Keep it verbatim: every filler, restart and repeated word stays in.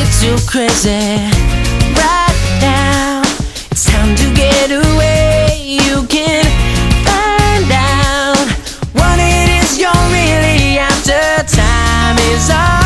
too crazy. Right now, it's time to get away. You can find out what it is you're really after. Time is up.